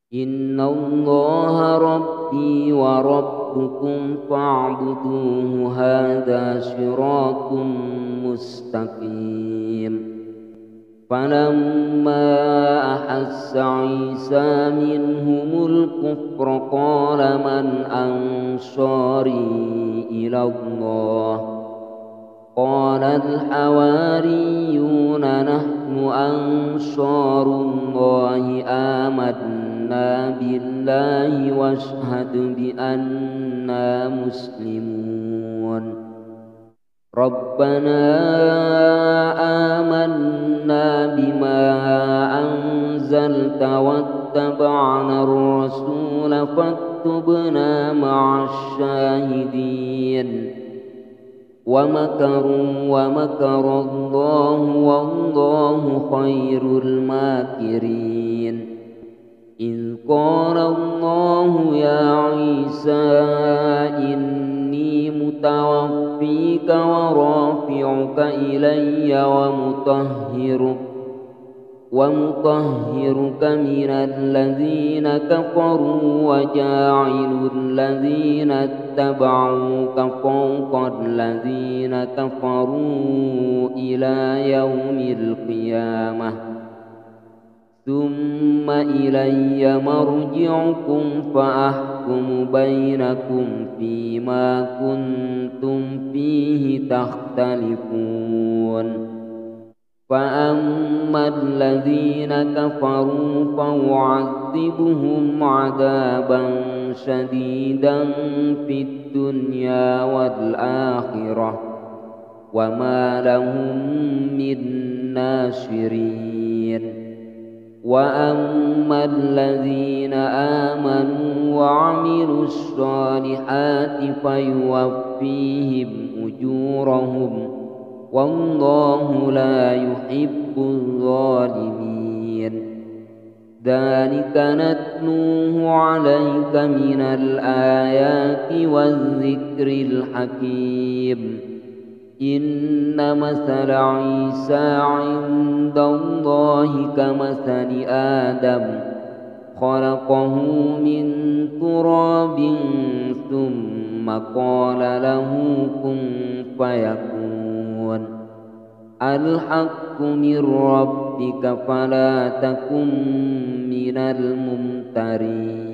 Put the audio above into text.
إن الله ربي وربكم فاعبدوه هذا صراط مستقيم. فلما أحس عيسى منهم الكفر قال من أنصاري إلى الله؟ قال الحواريون نحن أنصار الله آمنا بالله واشهد بأننا مسلمون. ربنا آمنا بما أنزلت واتبعنا الرسول فاكتبنا مع الشاهدين. ومكروا ومكر الله والله خير الماكرين. إذ قال الله يا عيسى إني متوفيك ورافعك إلي ومطهرك من الذين كفروا وجاعل الذين اتبعوك فوق الذين كفروا إلى يوم القيامة. ثم إلي مرجعكم فأحكم بينكم فيما كنتم فيه تختلفون. فأما الذين كفروا فأعذبهم عذابا شديدا في الدنيا والآخرة وما لهم من ناصرين. وأما الذين آمنوا وعملوا الصالحات فيوفيهم أجورهم والله لا يحب الظالمين. ذلك نتلوه عليك من الآيات والذكر الحكيم. إن مثل عيسى عند الله كمثل آدم خلقه من تراب ثم قال له كن فيكون. الحق من ربك فلا تكن من الممترين.